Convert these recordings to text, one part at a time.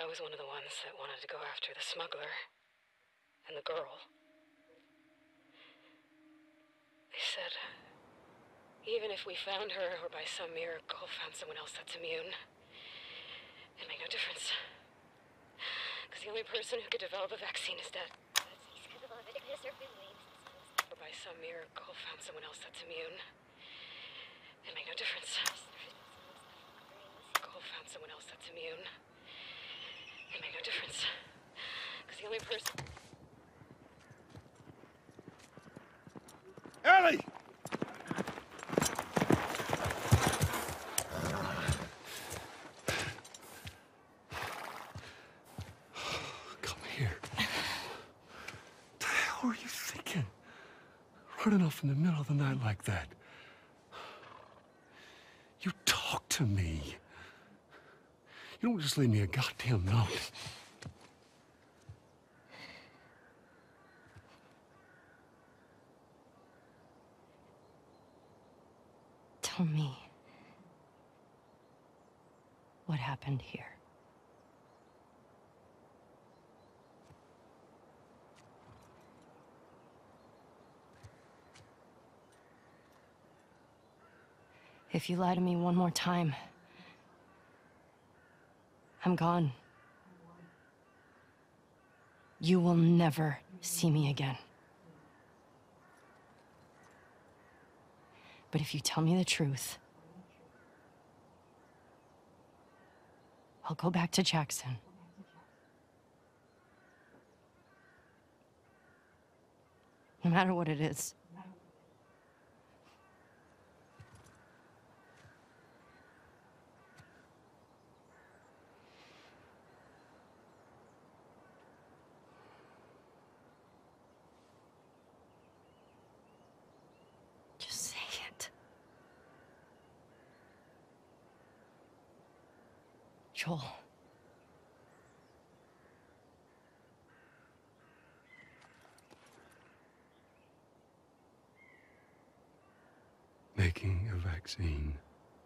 I was one of the ones that wanted to go after the smuggler and the girl. They said, even if we found her or by some miracle found someone else that's immune, it'd make no difference. Because the only person who could develop a vaccine is dead. Or by some miracle found someone else that's immune, it'd make no difference. Found someone else that's immune. It made no difference. Because the only person... Ellie! Come here. What the hell were you thinking? Running off in the middle of the night like that. You talk to me. You don't just leave me a goddamn note. Tell me what happened here. If you lie to me one more time, I'm gone. You will never see me again. But if you tell me the truth, I'll go back to Jackson. No matter what it is. Joel. Making a vaccine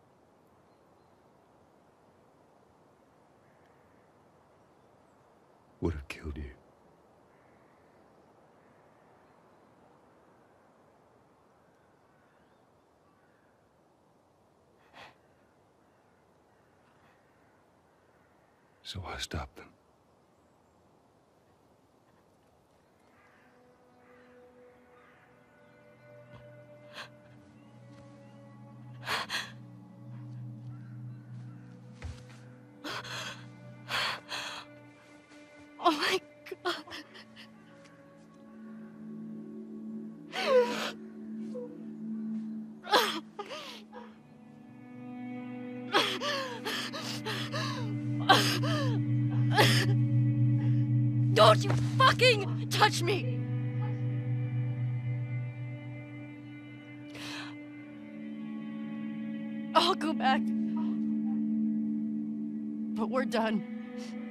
would have killed you. So I stopped them. Oh my God. Don't you fucking touch me! I'll go back. But we're done.